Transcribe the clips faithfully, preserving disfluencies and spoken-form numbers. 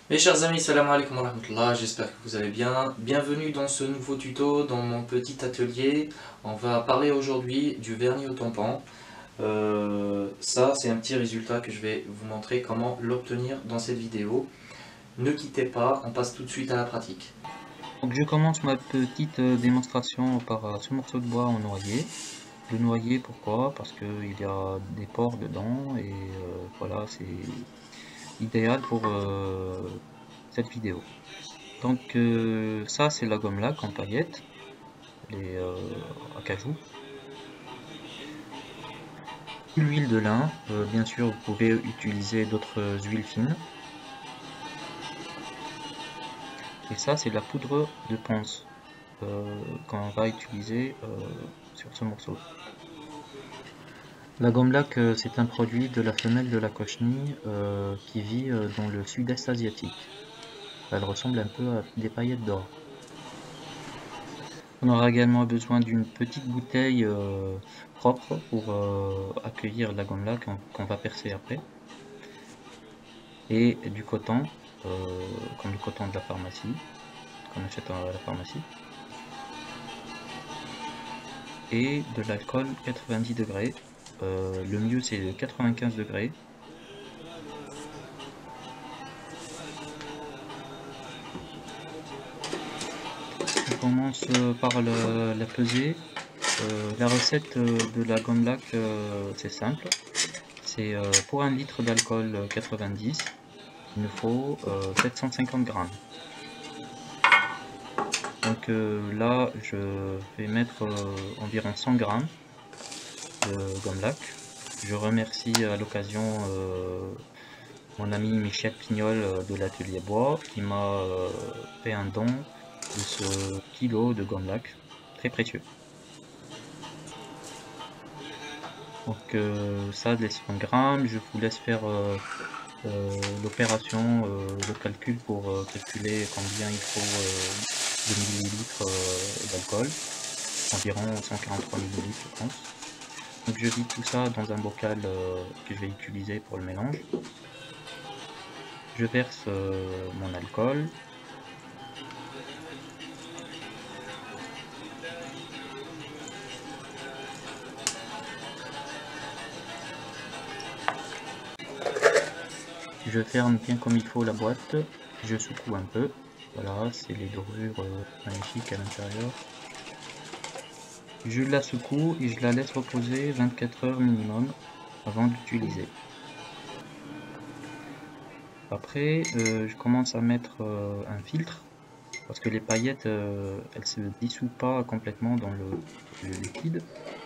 Mes chers amis, salam alaikum wa rahmatullah, j'espère que vous allez bien. Bienvenue dans ce nouveau tuto, dans mon petit atelier. On va parler aujourd'hui du vernis au tampon. Euh, ça, c'est un petit résultat que je vais vous montrer comment l'obtenir dans cette vidéo. Ne quittez pas, on passe tout de suite à la pratique. Donc je commence ma petite euh, démonstration par euh, ce morceau de bois en noyer. Le noyer, pourquoi? Parce qu'il y a des pores dedans et euh, voilà, c'est idéal pour euh, cette vidéo. Donc euh, ça c'est la gomme laque en paillettes, les euh, acajou. L'huile de lin, euh, bien sûr vous pouvez utiliser d'autres huiles fines. Et ça c'est la poudre de ponce euh, qu'on va utiliser euh, sur ce morceau. La gomme laque, euh, c'est un produit de la femelle de la cochenille euh, qui vit euh, dans le sud-est asiatique. Elle ressemble un peu à des paillettes d'or. On aura également besoin d'une petite bouteille euh, propre pour euh, accueillir la gomme laque qu'on qu'on va percer après. Et du coton, euh, comme le coton de la pharmacie, qu'on achète à la pharmacie. Et de l'alcool quatre-vingt-dix degrés. Euh, le mieux c'est quatre-vingt-quinze degrés. On commence euh, par la, la peser. Euh, la recette euh, de la gomme laque, euh, c'est simple. C'est euh, pour un litre d'alcool euh, quatre-vingt-dix, il nous faut euh, sept cent cinquante grammes. Donc euh, là, je vais mettre euh, environ cent grammes de gomme laque. Je remercie à l'occasion euh, mon ami Michel Pignol euh, de l'atelier bois qui m'a euh, fait un don de ce kilo de gomme laque, très précieux. Donc euh, ça, les cent grammes, je vous laisse faire euh, euh, l'opération, euh, le calcul pour euh, calculer combien il faut euh, de millilitres euh, d'alcool, environ cent quarante-trois millilitres je pense. Donc je vide tout ça dans un bocal euh, que je vais utiliser pour le mélange. Je verse euh, mon alcool. Je ferme bien comme il faut la boîte. Je secoue un peu. Voilà, c'est les dorures euh, magnifiques à l'intérieur. Je la secoue et je la laisse reposer vingt-quatre heures minimum avant d'utiliser. Après, euh, je commence à mettre euh, un filtre parce que les paillettes, euh, elles se dissouent pas complètement dans le, le liquide.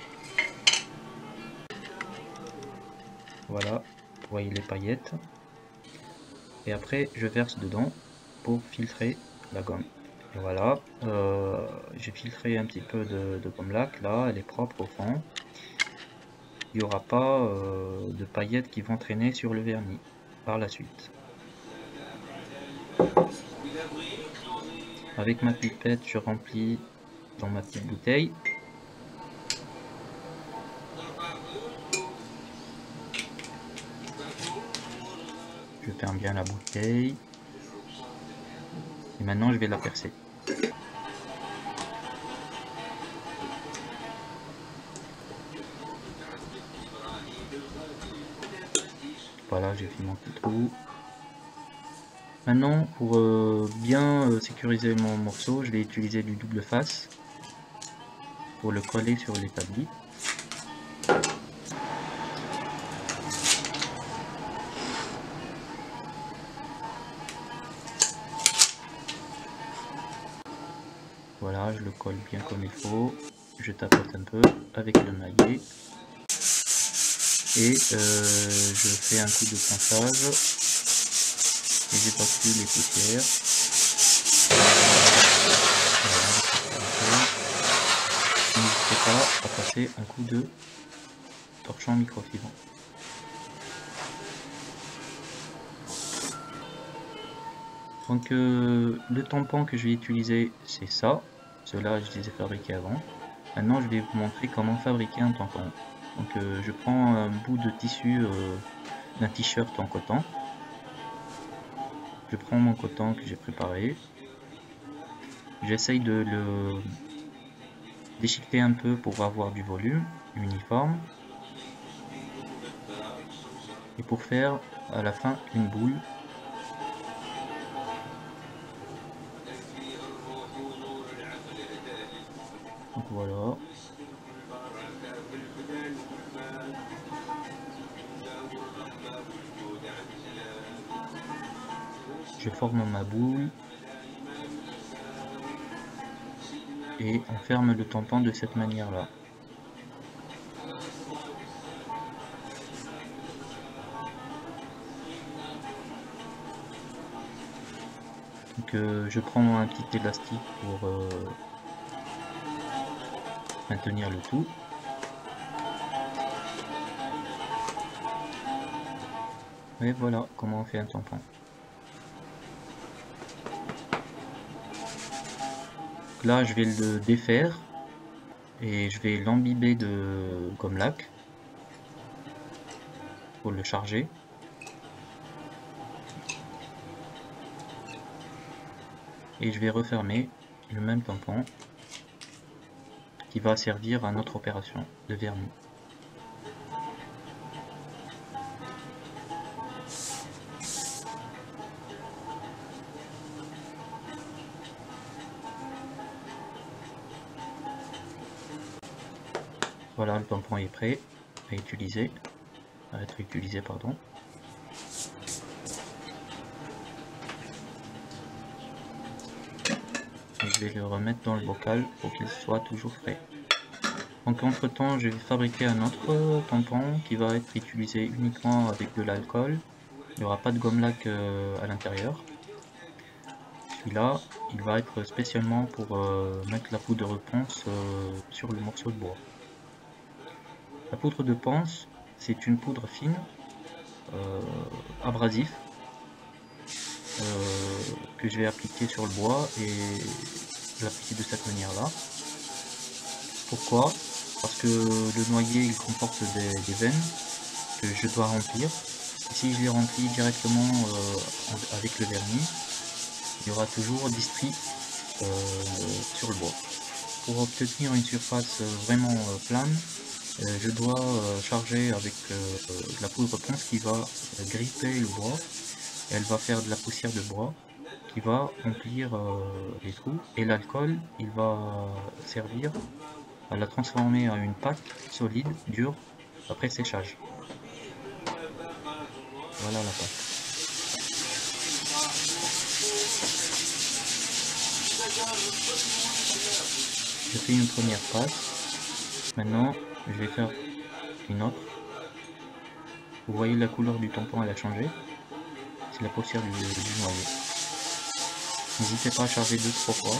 Voilà, vous voyez les paillettes. Et après, je verse dedans pour filtrer la gomme. Et voilà, euh, j'ai filtré un petit peu de, de gomme laque, là, elle est propre au fond. Il n'y aura pas euh, de paillettes qui vont traîner sur le vernis par la suite. Avec ma pipette, je remplis dans ma petite bouteille. Je ferme bien la bouteille. Et maintenant, je vais la percer. Voilà, j'ai fait mon petit trou. Maintenant, pour euh, bien euh, sécuriser mon morceau, je vais utiliser du double face pour le coller sur l'établi. Voilà, je le colle bien comme il faut. Je tapote un peu avec le maillet. Et euh, je fais un coup de ponçage. Et j'évacue les poussières. Voilà, n'hésitez pas à passer un coup de torchon microfibre. Donc euh, le tampon que je vais utiliser, c'est ça. Ceux-là, je les ai fabriqués avant. Maintenant, je vais vous montrer comment fabriquer un tampon. Donc euh, je prends un bout de tissu euh, d'un t-shirt en coton. je prends mon coton que j'ai préparé, j'essaye de le déchiqueter un peu pour avoir du volume uniforme et pour faire à la fin une boule. Donc voilà. Je forme ma boule et on ferme le tampon de cette manière là. Donc euh, je prends un petit élastique pour euh, maintenir le tout. Et voilà comment on fait un tampon. Là je vais le défaire et je vais l'imbiber de gomme lac pour le charger. Et je vais refermer le même tampon qui va servir à notre opération de vernis. Voilà, le tampon est prêt à utiliser, à être utilisé, pardon. Et je vais le remettre dans le bocal pour qu'il soit toujours frais. Donc entre temps, je vais fabriquer un autre tampon qui va être utilisé uniquement avec de l'alcool. Il n'y aura pas de gomme lac euh, à l'intérieur. Celui-là, il va être spécialement pour euh, mettre la poudre de ponce euh, sur le morceau de bois. La poudre de ponce, c'est une poudre fine, euh, abrasif, euh, que je vais appliquer sur le bois et l'appliquer de cette manière-là. Pourquoi? Parce que le noyer il comporte des, des veines que je dois remplir. Et si je les remplis directement euh, avec le vernis, il y aura toujours des stries euh, sur le bois. Pour obtenir une surface vraiment euh, plane, euh, je dois euh, charger avec euh, de la poudre ponce qui va euh, gripper le bois. Et elle va faire de la poussière de bois qui va remplir euh, les trous. Et l'alcool, il va servir à la transformer en une pâte solide, dure, après séchage. Voilà la pâte. Je fais une première passe. Maintenant, je vais faire une autre. Vous voyez la couleur du tampon, elle a changé. C'est la poussière du, du noyer. N'hésitez pas à charger deux trois fois.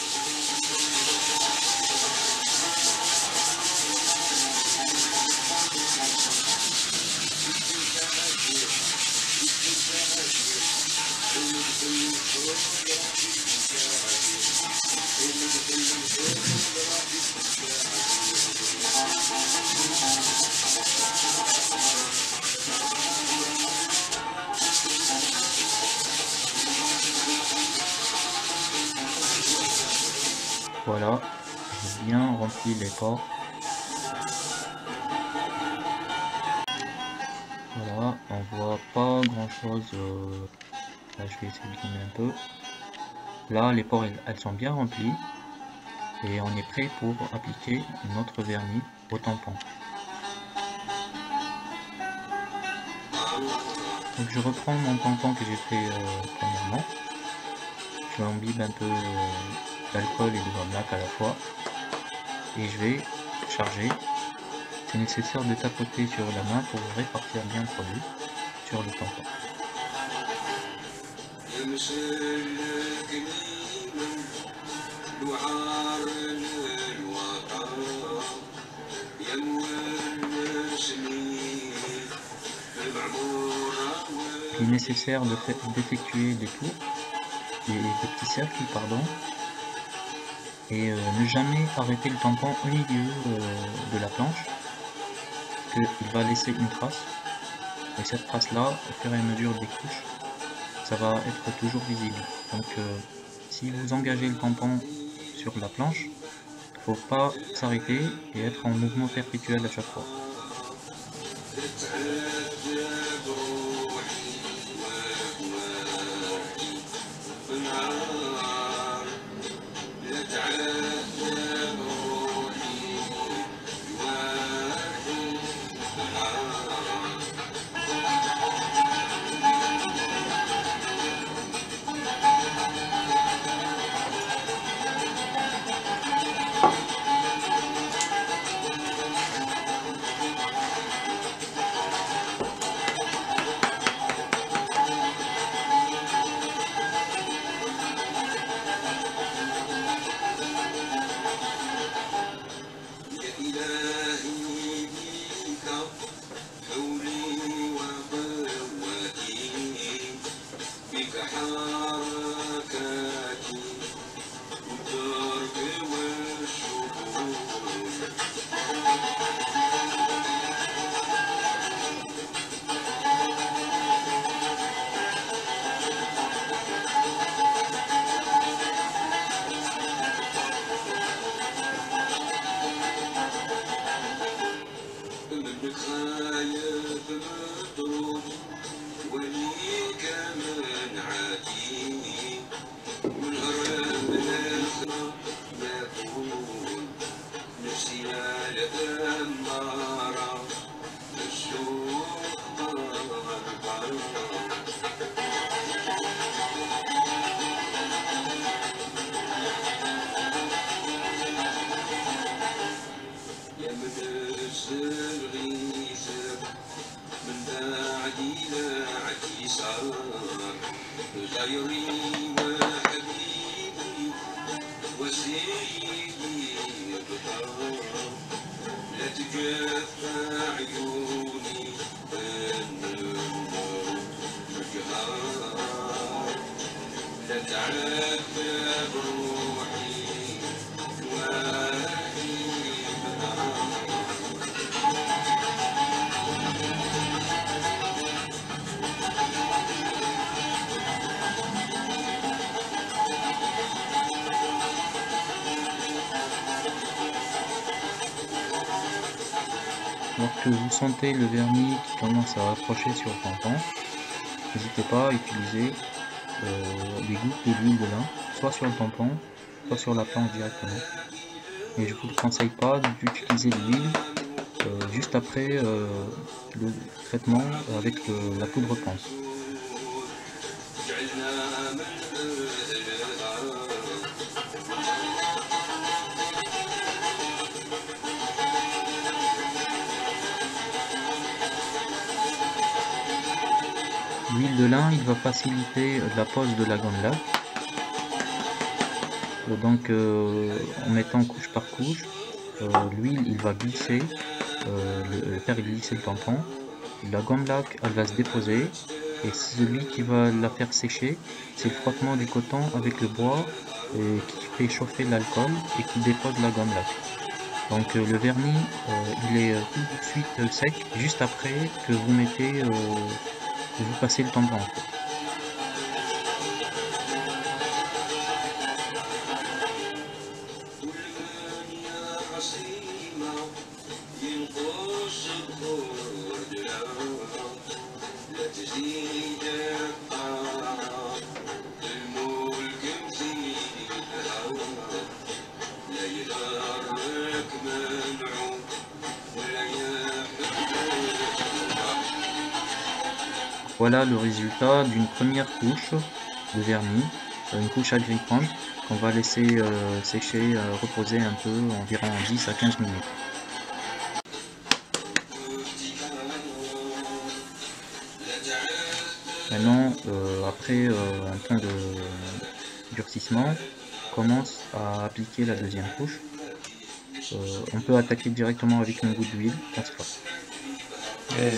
Voilà, j'ai bien rempli les pores. Voilà, on voit pas grand chose. Euh... Là, je vais essayer de zoomer un peu. Là, les pores elles, elles sont bien remplies. Et on est prêt pour appliquer notre vernis au tampon. Donc je reprends mon tampon que j'ai fait euh, premièrement. Je l'imbibe un peu euh, d'alcool et de gomme lac à la fois. Et je vais charger. C'est nécessaire de tapoter sur la main pour répartir bien le produit sur le tampon. Il est nécessaire d'effectuer des tours, des, des petits cercles, pardon, et euh, ne jamais arrêter le tampon au milieu euh, de la planche, qu'il va laisser une trace, et cette trace là, au fur et à mesure des couches, ça va être toujours visible. Donc euh, si vous engagez le tampon sur la planche, il ne faut pas s'arrêter et être en mouvement perpétuel à chaque fois. Lorsque vous sentez le vernis qui commence à approcher sur le tampon, n'hésitez pas à utiliser euh, des gouttes de l'huile de lin, soit sur le tampon, soit sur la planche directement. Et je ne vous conseille pas d'utiliser l'huile euh, juste après euh, le traitement avec euh, la poudre pense. L'huile de lin, il va faciliter la pose de la gomme laque. Donc euh, en mettant couche par couche, euh, l'huile il va glisser, euh, le, faire glisser le tampon. La gomme laque elle va se déposer et celui qui va la faire sécher, c'est le frottement du coton avec le bois et qui fait chauffer l'alcool et qui dépose la gomme laque. Donc euh, le vernis euh, il est tout de suite euh, sec juste après que vous mettez, euh, que vous passez le tampon. Voilà le résultat d'une première couche de vernis, une couche agrippante qu'on va laisser euh, sécher, euh, reposer un peu, environ dix à quinze minutes. Maintenant, euh, après euh, un temps de durcissement, on commence à appliquer la deuxième couche. Euh, on peut attaquer directement avec une goutte d'huile, pense pas. Yeah.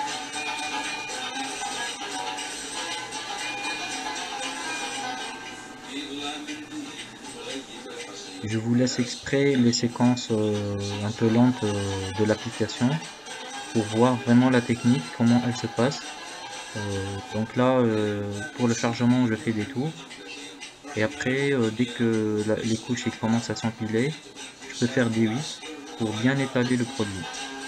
Je vous laisse exprès les séquences euh, un peu lentes euh, de l'application pour voir vraiment la technique, comment elle se passe. Euh, donc là, euh, pour le chargement, je fais des tours. Et après, euh, dès que la- les couches ils commencent à s'empiler, je peux faire des vis pour bien étaler le produit.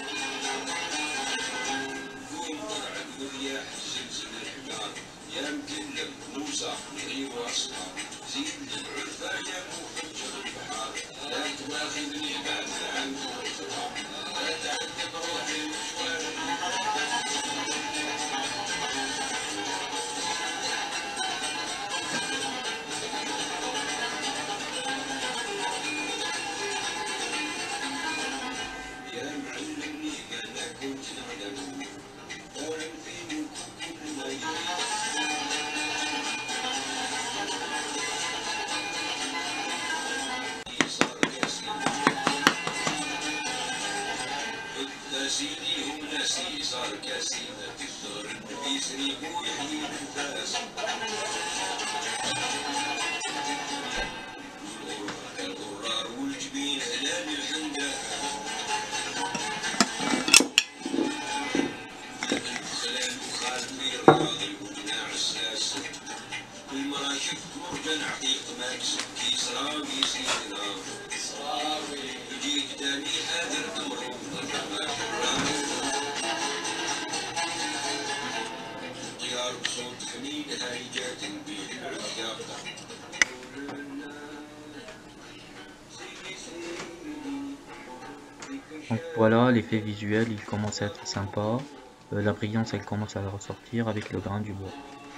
Donc voilà, l'effet visuel il commence à être sympa. Euh, la brillance elle commence à ressortir avec le grain du bois.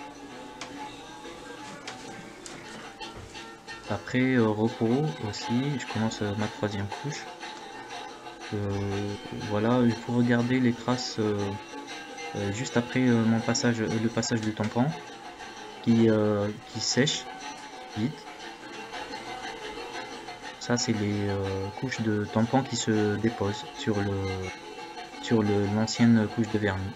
Après euh, repos aussi, je commence euh, ma troisième couche. Euh, voilà, il faut regarder les traces euh, euh, juste après euh, mon passage, euh, le passage du tampon qui, euh, qui sèche vite. Ça c'est les euh, couches de tampon qui se déposent sur le sur le l'ancienne couche de vernis.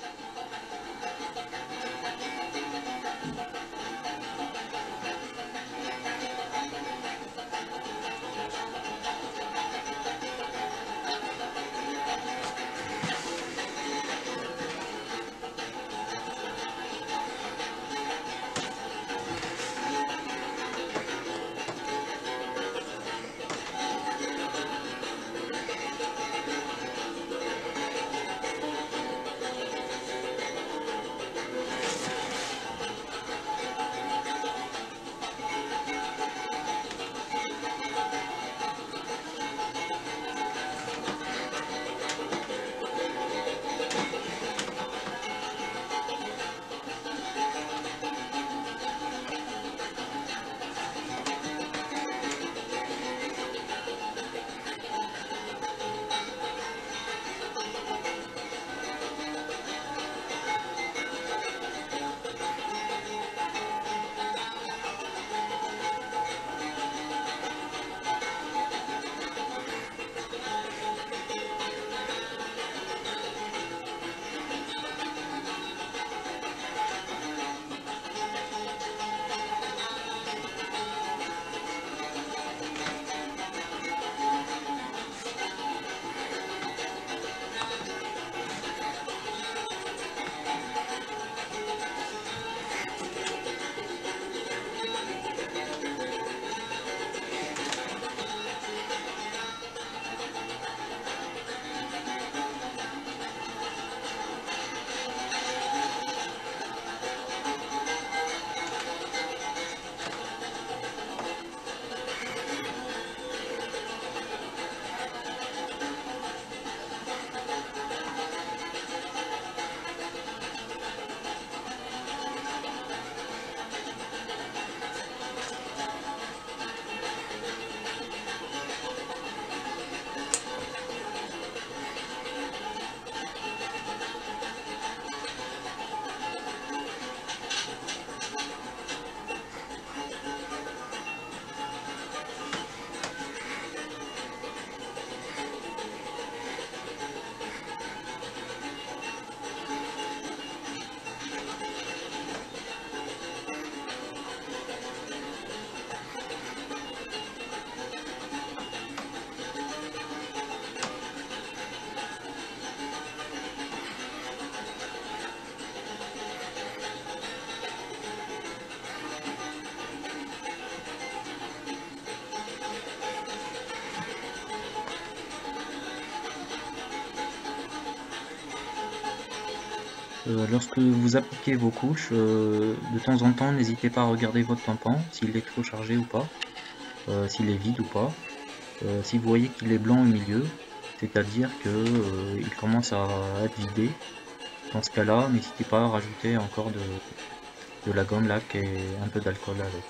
Euh, lorsque vous appliquez vos couches, euh, de temps en temps, n'hésitez pas à regarder votre tampon, s'il est trop chargé ou pas, euh, s'il est vide ou pas. Euh, si vous voyez qu'il est blanc au milieu, c'est-à-dire que euh, il commence à être vidé. Dans ce cas-là, n'hésitez pas à rajouter encore de, de la gomme lac et un peu d'alcool avec.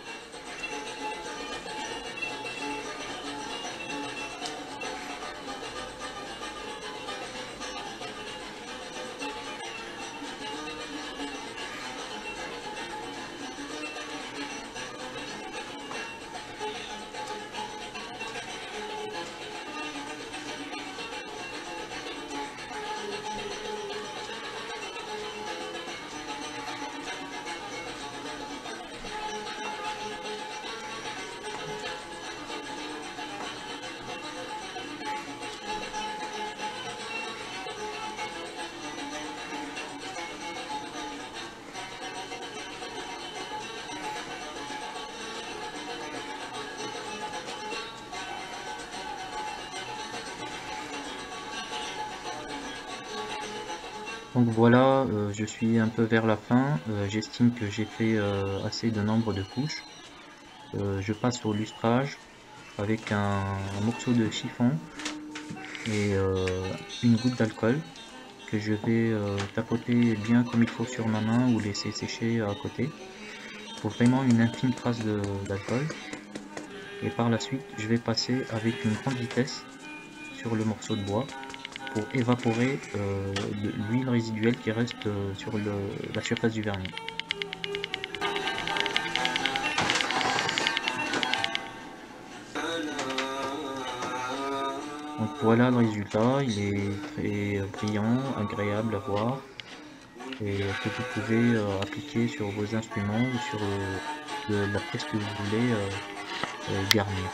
Donc voilà, euh, je suis un peu vers la fin, euh, j'estime que j'ai fait euh, assez de nombre de couches. Euh, je passe au lustrage avec un, un morceau de chiffon et euh, une goutte d'alcool que je vais euh, tapoter bien comme il faut sur ma main ou laisser sécher à côté pour vraiment une infime trace d'alcool. Et par la suite, je vais passer avec une grande vitesse sur le morceau de bois pour évaporer euh, l'huile résiduelle qui reste euh, sur le, la surface du vernis. Donc voilà le résultat, il est très brillant, agréable à voir et que vous pouvez euh, appliquer sur vos instruments ou sur euh, de, la pièce que vous voulez euh, euh, garnir.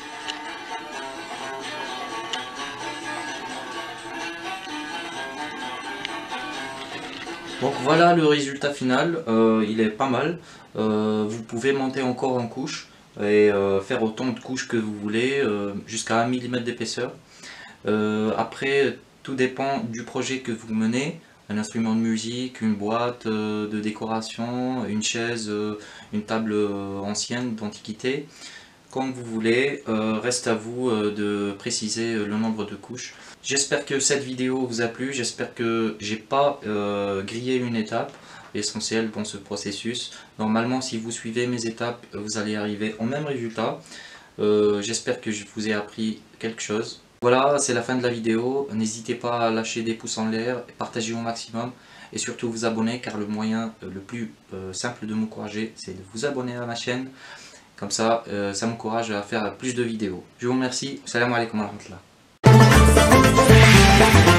Donc voilà le résultat final, euh, il est pas mal. Euh, vous pouvez monter encore en couche et euh, faire autant de couches que vous voulez, euh, jusqu'à un millimètre d'épaisseur. Euh, après, tout dépend du projet que vous menez. Un instrument de musique, une boîte euh, de décoration, une chaise, euh, une table euh, ancienne d'antiquité. Comme vous voulez, euh, reste à vous euh, de préciser le nombre de couches. J'espère que cette vidéo vous a plu, j'espère que j'ai pas euh, grillé une étape essentielle dans ce processus. Normalement, si vous suivez mes étapes, vous allez arriver au même résultat. Euh, j'espère que je vous ai appris quelque chose. Voilà, c'est la fin de la vidéo. N'hésitez pas à lâcher des pouces en l'air, partager au maximum et surtout vous abonner car le moyen euh, le plus euh, simple de m'encourager, c'est de vous abonner à ma chaîne. Comme ça, euh, ça m'encourage à faire plus de vidéos. Je vous remercie. Salam alaikum wa rahmatullah.